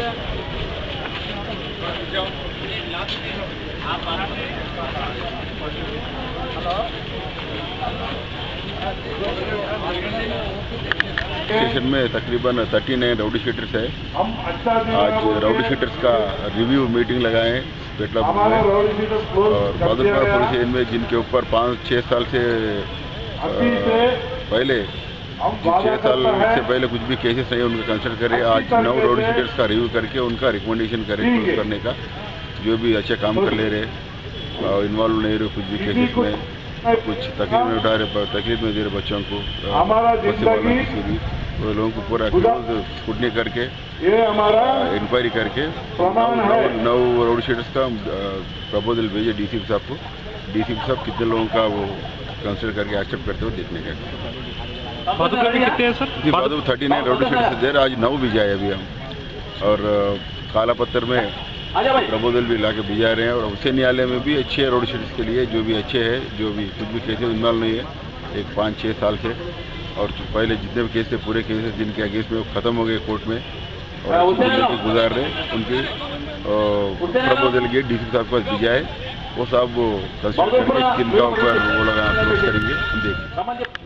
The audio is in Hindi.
स्टेशन में तकरीबन 39 राउडी शीटर्स है। आज राउडी शीटर्स का रिव्यू मीटिंग लगाए पेटलापुर में और बादलपुर पुलिस इनमें जिनके ऊपर 5-6 साल से पहले 6 साल से पहले कुछ भी केसेस नहीं उनका कंसल्ट करें। आज 9 राउडी शीटर्स का रिव्यू करके उनका रिकमेंडेशन करें क्लोज करने का, जो भी अच्छे काम कर ले रहे और इन्वॉल्व नहीं रहे कुछ भी केसेस में, कुछ तकलीफ में उठा रहे, तकलीफ में दे रहे बच्चों को, किसी भी वो लोगों को पूरा क्लोज स्क्रूटनी करके इंक्वायरी करके 9 राउडी शीटर्स का प्रपोजल भेजे डीसीपी साहब को। डीसीपी साहब कितने लोगों का वो कंसिडर करके एक्सेप्ट करते हुए देखने का। कितने हैं सर? जी बादू 39 राउडी शीटर्स दे रहे, आज 9 भी जाए अभी हम, और काला पत्थर में प्रपोजल भी ला के भिजा रहे हैं। और उच्च न्यायालय में भी अच्छे रोड शीट्स के लिए जो भी अच्छे है, जो भी कुछ भी केसेस इन्वॉल्व नहीं है एक 5-6 साल से, और पहले जितने भी केस थे पूरे केसेस जिनके अगेंस्ट में वो खत्म हो गए कोर्ट में और गुजार रहे, उनके प्रपोजल के डीसी साहब के पास भिजा है। वो साहब वो कंसिडर करके जिनका ऊपर वो लगाना करेंगे, हम देखेंगे।